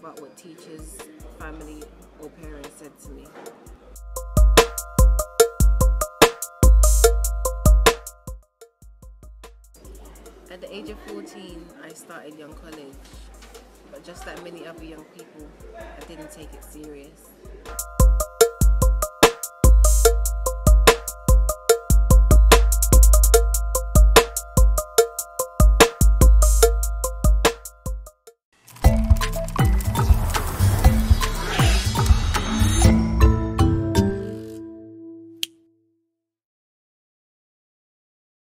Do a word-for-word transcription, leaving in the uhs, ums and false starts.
about what teachers, family or parents said to me. At the age of fourteen, I started young college, but just like many other young people, I didn't take it serious.